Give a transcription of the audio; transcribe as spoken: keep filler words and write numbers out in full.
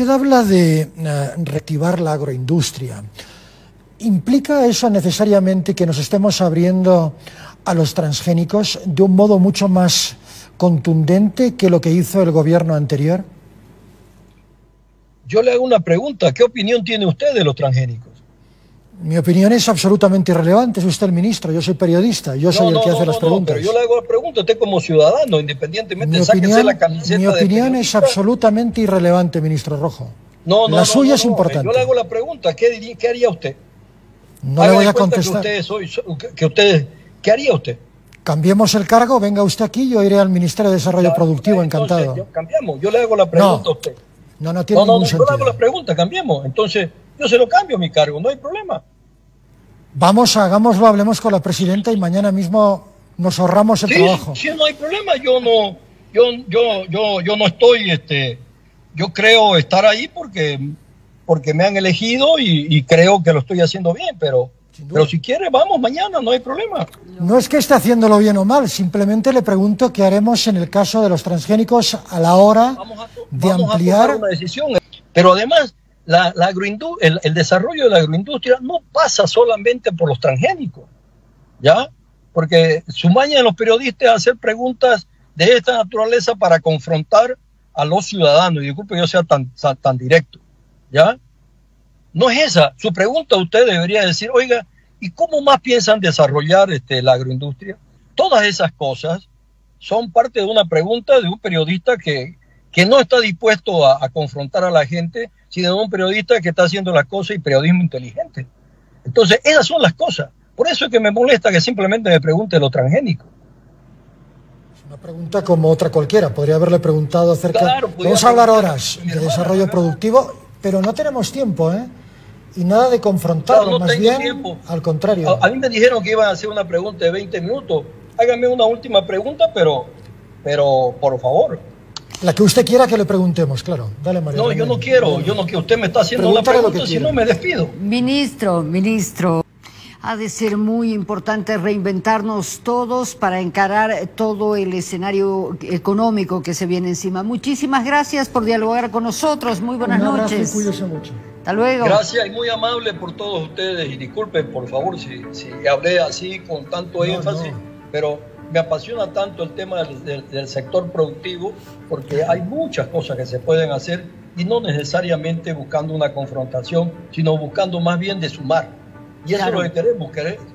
usted habla de uh, reactivar la agroindustria. ¿Implica eso necesariamente que nos estemos abriendo a los transgénicos de un modo mucho más contundente que lo que hizo el gobierno anterior? Yo le hago una pregunta. ¿Qué opinión tiene usted de los transgénicos? Mi opinión es absolutamente irrelevante. Es usted el ministro, yo soy periodista, yo soy no, el que no, hace no, las no, preguntas. Pero yo le hago la pregunta, usted como ciudadano, independientemente, mi sáquese opinión, la camiseta mi opinión de es absolutamente irrelevante, ministro Rojo. No, no, la no, suya no, es no, importante. Yo le hago la pregunta, ¿qué, diría, qué haría usted? No Haga le voy a cuenta contestar. Que usted, soy, que usted, ¿qué haría usted? Cambiemos el cargo, venga usted aquí, yo iré al Ministerio de Desarrollo ya, Productivo, entonces, encantado. Yo, cambiamos, yo le hago la pregunta no, a usted. No, no tiene no, no, ningún no, sentido. Yo le hago la pregunta, cambiemos. Entonces, yo se lo cambio mi cargo, no hay problema. Vamos, hagámoslo, hablemos con la presidenta y mañana mismo nos ahorramos el sí, trabajo. Sí, no hay problema, yo no, yo, yo, yo, yo no estoy, este, yo creo estar ahí porque, porque me han elegido y, y creo que lo estoy haciendo bien, pero, pero si quiere, vamos mañana, no hay problema. No es que esté haciéndolo bien o mal, simplemente le pregunto qué haremos en el caso de los transgénicos a la hora vamos a de vamos ampliar. A tomar una decisión, pero además la, la agroindu el, el desarrollo de la agroindustria no pasa solamente por los transgénicos, ¿ya? Porque su maña de los periodistas es hacer preguntas de esta naturaleza para confrontar a los ciudadanos, y disculpe que yo sea tan, tan directo, ¿ya? No es esa. Su pregunta a usted debería decir, oiga, ¿y cómo más piensan desarrollar este, la agroindustria? Todas esas cosas son parte de una pregunta de un periodista que, que no está dispuesto a, a confrontar a la gente, sino de un periodista que está haciendo las cosas y periodismo inteligente. Entonces, esas son las cosas. Por eso es que me molesta que simplemente me pregunte lo transgénico. Es una pregunta como otra cualquiera. Podría haberle preguntado acerca... Claro, vamos a hablar horas de desarrollo productivo, pero no tenemos tiempo, ¿eh? Y nada de confrontarlo, claro, no más bien tiempo. al contrario. A, a mí me dijeron que iban a hacer una pregunta de veinte minutos. Hágame una última pregunta, pero, pero por favor. La que usted quiera que le preguntemos, claro. Dale, María. No, yo no quiero, yo no quiero. Usted me está haciendo Pregúntale una pregunta, si no me despido. Ministro, ministro, ha de ser muy importante reinventarnos todos para encarar todo el escenario económico que se viene encima. Muchísimas gracias por dialogar con nosotros. Muy buenas Un abrazo noches. Y cuídese mucho. Hasta luego. Gracias y muy amable por todos ustedes. Y disculpen, por favor, si, si hablé así con tanto no, énfasis, no. pero me apasiona tanto el tema del, del, del sector productivo porque hay muchas cosas que se pueden hacer y no necesariamente buscando una confrontación, sino buscando más bien de sumar. Y eso claro. es lo que queremos,